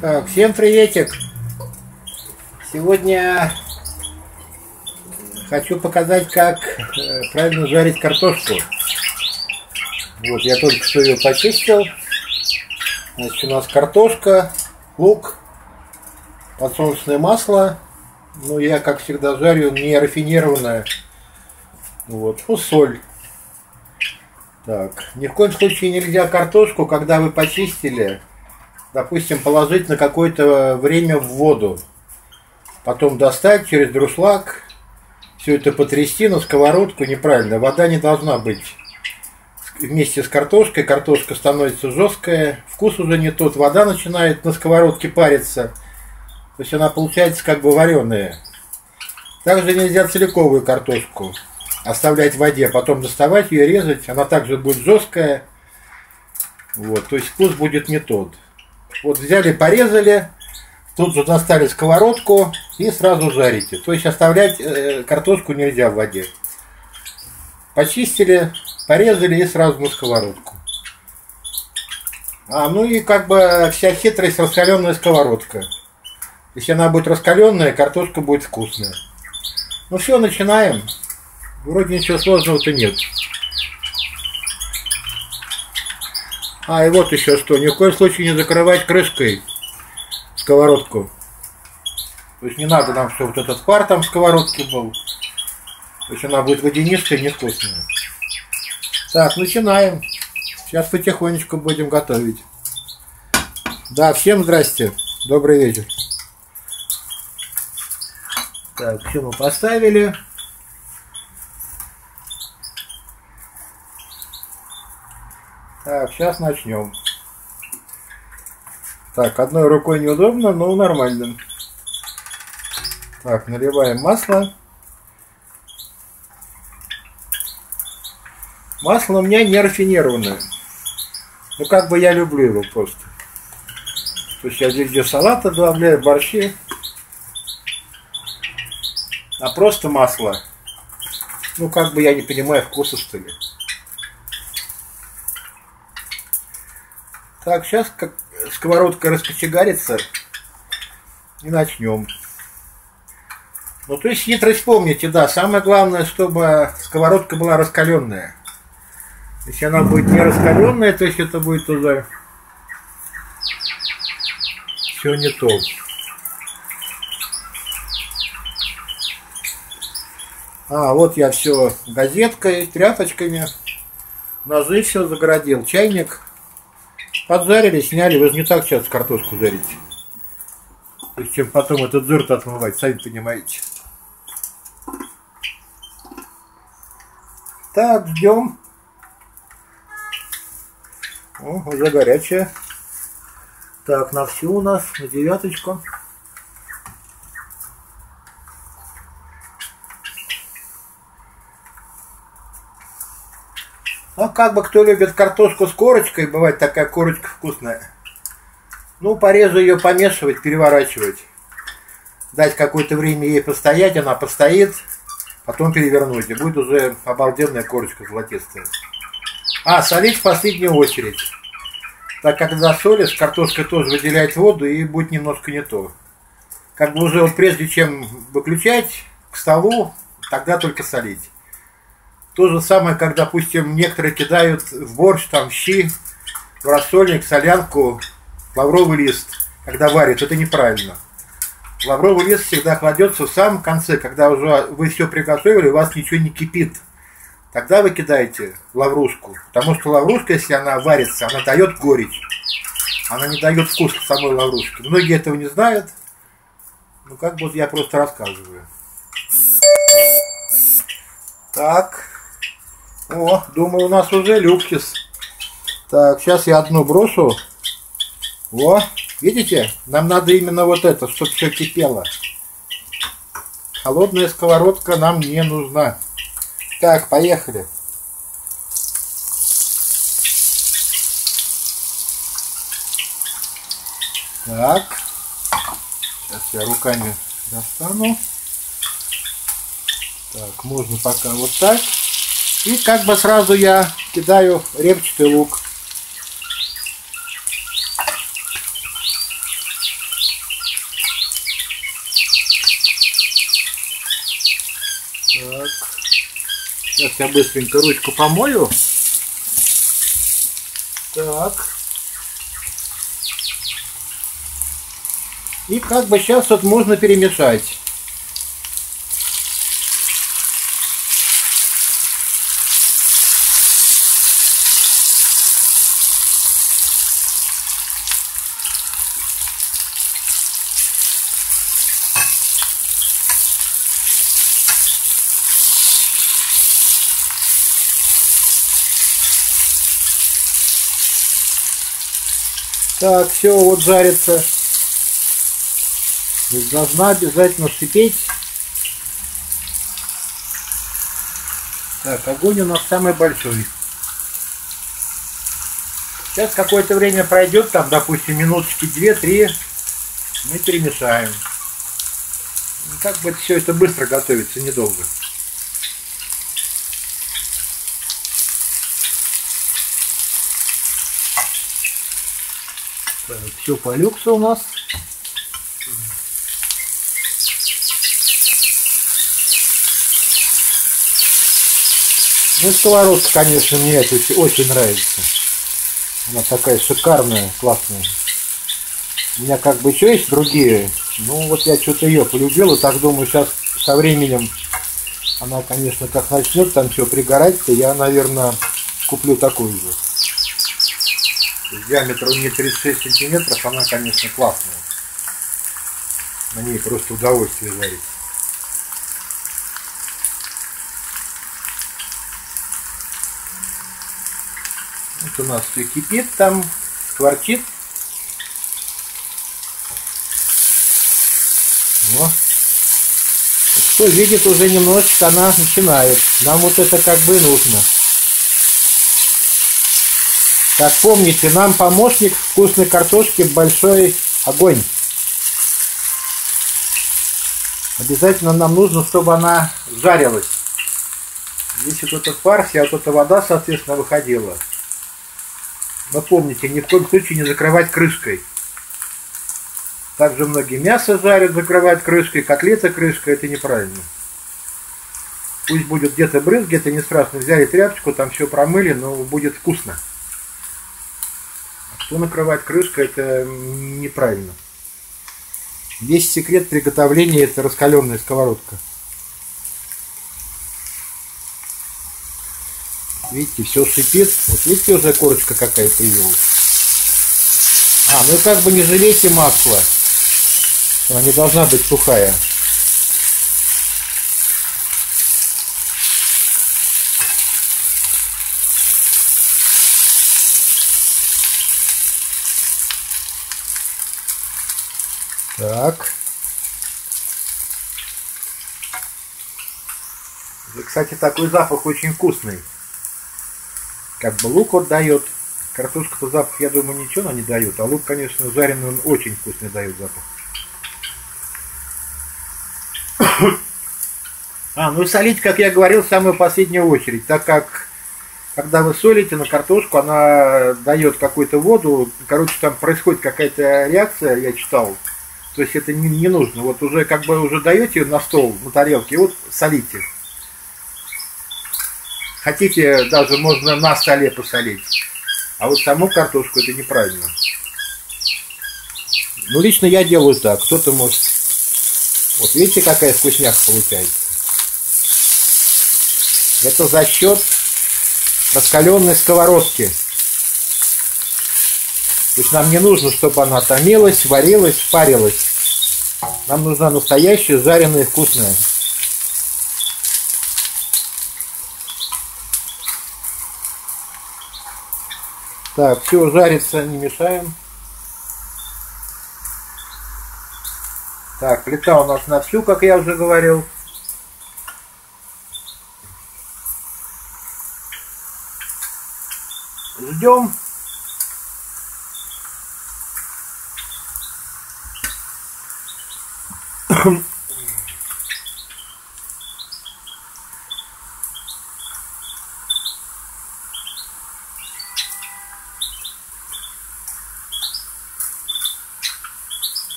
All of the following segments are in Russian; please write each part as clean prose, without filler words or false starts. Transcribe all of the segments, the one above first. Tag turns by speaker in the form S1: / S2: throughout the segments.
S1: Так, всем приветик! Сегодня хочу показать, как правильно жарить картошку. Вот, я только что ее почистил. Значит, у нас картошка, лук, подсолнечное масло. Ну, я, как всегда, жарю не рафинированное. Вот, ну, соль. Так, ни в коем случае нельзя картошку, когда вы почистили, допустим, положить на какое-то время в воду. Потом достать через друшлаг, все это потрясти на сковородку. Неправильно, вода не должна быть вместе с картошкой. Картошка становится жесткая, вкус уже не тот, вода начинает на сковородке париться. То есть она получается как бы вареная. Также нельзя целиковую картошку оставлять в воде, потом доставать ее, резать. Она также будет жесткая. Вот, то есть вкус будет не тот. Вот взяли, порезали, тут же достали сковородку и сразу жарите. То есть оставлять картошку нельзя в воде. Почистили, порезали и сразу на сковородку. Ну и как бы вся хитрость — раскаленная сковородка. Если она будет раскаленная, картошка будет вкусная. Ну все, начинаем. Вроде ничего сложного-то нет. И вот еще что. Ни в коем случае не закрывать крышкой сковородку. То есть не надо нам, чтобы вот этот пар там в сковородке был. То есть она будет водянистая и невкусная. Так, начинаем. Сейчас потихонечку будем готовить. Да, всем здрасте. Добрый вечер. Так, все мы поставили. Так, сейчас начнем. Так, одной рукой неудобно, но нормально. Так, наливаем масло. Масло у меня не рафинированное. Ну, как бы я люблю его просто. То есть я везде салаты добавляю, борщи. А просто масло. Ну, как бы я не понимаю вкуса, что ли. Так, сейчас как сковородка раскочегарится и начнем. Ну, то есть хитрость помните, да, самое главное, чтобы сковородка была раскаленная. Если она будет не раскаленная, то есть это будет уже все не то. Вот я все газеткой, тряпочками, ножи все загородил, чайник. Поджарили, сняли. Вы же не так сейчас картошку жарите. То есть, чем потом этот жир отмывать, сами понимаете. Так, ждем. Уже горячая. Так, на всю у нас, на 9. Как бы кто любит картошку с корочкой, бывает такая корочка вкусная. Ну, порезу ее, помешивать, переворачивать. Дать какое-то время ей постоять, она постоит. Потом перевернуть, и будет уже обалденная корочка золотистая. Солить в последнюю очередь. Так как когда солишь, картошка тоже выделяет воду и будет немножко не то. Как бы уже вот прежде чем выключать к столу, тогда только солить. То же самое, как, допустим, некоторые кидают в борщ, там, щи, в рассольник, солянку, лавровый лист, когда варят. Это неправильно. Лавровый лист всегда кладется в самом конце, когда уже вы все приготовили, у вас ничего не кипит. Тогда вы кидаете лаврушку. Потому что лаврушка, если она варится, она дает горечь. Она не дает вкус самой лаврушки. Многие этого не знают. Ну, как бы я просто рассказываю. Так. Думаю, у нас уже люксис. Так, сейчас я одну брошу. Видите? Нам надо именно вот это, чтобы все кипело. Холодная сковородка нам не нужна. Так, поехали. Так. Сейчас я руками достану. Так, можно пока вот так. И как бы сразу я кидаю репчатый лук. Сейчас я быстренько ручку помою. Так. И как бы сейчас вот можно перемешать. Так, все, вот жарится. Должна обязательно вскипеть. Так, огонь у нас самый большой. Сейчас какое-то время пройдет, там, допустим, минуточки 2-3, мы перемешаем. Как бы все это быстро готовится, недолго. Так, все по люксу у нас. Ну, сковородка, конечно, мне это очень нравится. Она такая шикарная, классная. У меня как бы еще есть другие. Ну, вот я что-то ее полюбил. И так думаю, сейчас со временем она, конечно, как начнет там все пригорать, то я, наверное, куплю такую же. Диаметр у нее 36 сантиметров, она, конечно, классная. На ней просто удовольствие варить. Вот у нас все кипит там, скворчит. Вот. Кто видит, уже немножечко она начинает. Нам вот это как бы нужно. Так, помните, нам помощник вкусной картошки большой огонь. Обязательно нам нужно, чтобы она жарилась. Здесь вот этот пар, вся вот эта вода, соответственно, выходила. Но помните, ни в коем случае не закрывать крышкой. Также многие мясо жарят, закрывают крышкой, котлеты крышкой, это неправильно. Пусть будет где-то брызги, это не страшно. Взяли тряпочку, там все промыли, но будет вкусно. А что накрывать крышкой, это неправильно. Весь секрет приготовления — это раскаленная сковородка. Видите, все шипит. Вот видите, уже корочка какая появилась. Ну и как бы не жалейте масла. Она не должна быть сухая. Так. И, кстати, такой запах очень вкусный. Как бы лук вот дает. Картошка-то запах, я думаю, ничего она не дает. А лук, конечно, жареный, он очень вкусный дает запах. Ну и солить, как я говорил, в самую последнюю очередь. Так как, когда вы солите на картошку, она дает какую-то воду. Короче, там происходит какая-то реакция, я читал. То есть это не нужно. Вот уже как бы уже даете на стол, на тарелке, и вот солите. Хотите, даже можно на столе посолить. А вот саму картошку это неправильно. Ну, лично я делаю так. Кто-то может... Вот видите, какая вкусняха получается. Это за счет раскаленной сковородки. То есть нам не нужно, чтобы она томилась, варилась, парилась. Нам нужна настоящая, жареная, вкусная. Так, все жарится, не мешаем. Так, плита у нас на всю, как я уже говорил. Ждем.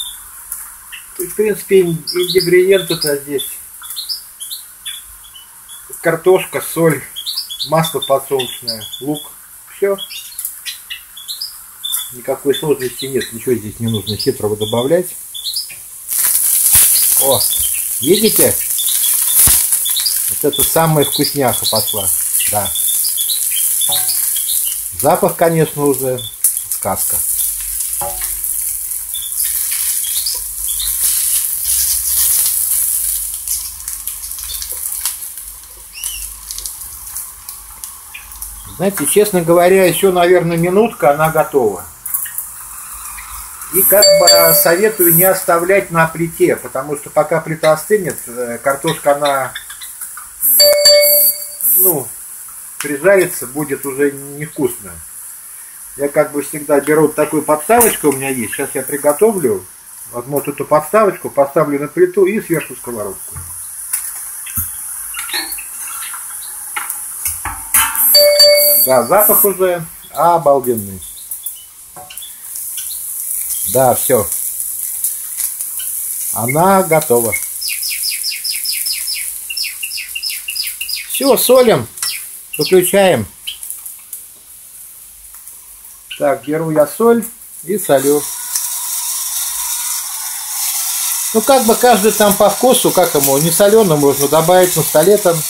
S1: В принципе, ингредиенты-то здесь картошка, соль, масло подсолнечное, лук. Все. Никакой сложности нет, ничего здесь не нужно хитрого добавлять. О, видите? Вот это самая вкусняха пошла. Да. Запах, конечно, уже сказка. Знаете, честно говоря, еще, наверное, минутка, она готова. И как бы советую не оставлять на плите, потому что пока плита остынет, картошка, она, прижарится, будет уже невкусно. Я как бы всегда беру такую подставочку, у меня есть. Сейчас я приготовлю, возьму эту подставочку, поставлю на плиту и сверху сковородку. Да, запах уже обалденный. Да, все. Она готова. Все, солим. Выключаем. Так, беру я соль и солю. Ну, как бы каждый там по вкусу, как ему, не солено можно добавить, на столе там.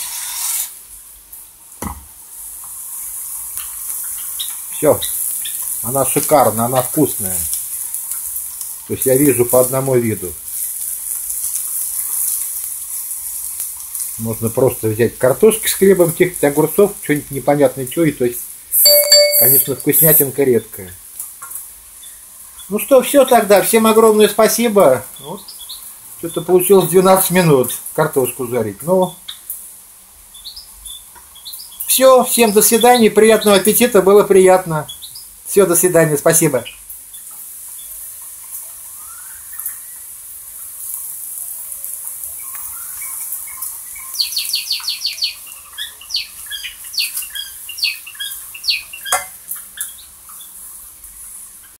S1: Все. Она шикарная, она вкусная. То есть я вижу по одному виду. Можно просто взять картошки с хлебом, тех огурцов, что-нибудь непонятное что, и то есть, конечно, вкуснятинка редкая. Ну что, все тогда. Всем огромное спасибо. Вот. Что-то получилось 12 минут картошку жарить. Ну, все, всем до свидания, приятного аппетита, было приятно. Все, до свидания, спасибо.